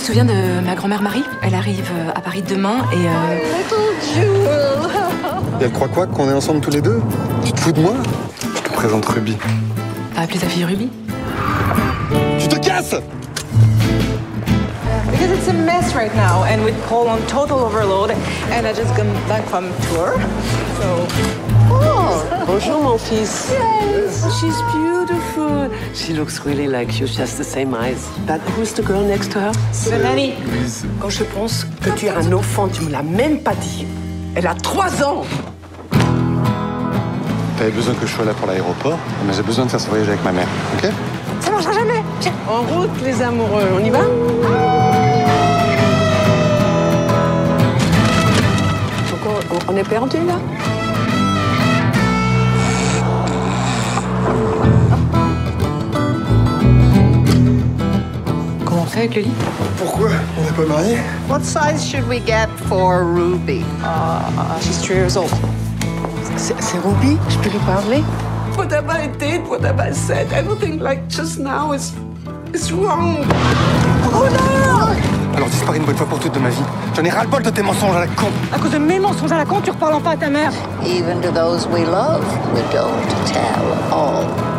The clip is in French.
souviens de ma grand-mère Marie? Elle arrive à Paris demain et Et elle croit quoi? Qu'on est ensemble tous les deux? Tu te fous de moi? Je te présente Ruby. t'as appelé ta fille Ruby? Tu te casses! Because it's a mess right now, and with Paul on total overload, and I just come back from tour, so... Oh, bonjour mon fils. Yes. She's beautiful. She looks really like you, she has the same eyes. But who's the girl next to her? The nanny. Quand je pense que tu es un enfant, tu me l'as même pas dit. Elle a 3 ans. T'avais besoin que je sois là pour l'aéroport, mais j'ai besoin de faire ce voyage avec ma mère, ok? Ça marchera jamais. En route, les amoureux. On y va? Donc on est perdu là? Comment on fait avec le lit? Pourquoi? On n'est pas mariés? What size should we get for Ruby? She's 3 years old. C'est Ruby? Je peux lui parler? Whatever I did, whatever I said, everything like just now is wrong. Oh non! Alors disparais une bonne fois pour toutes de ma vie. J'en ai ras-le-bol de tes mensonges à la con. À cause de mes mensonges à la con, tu reparles pas à ta mère. Even to those we love, we don't tell all.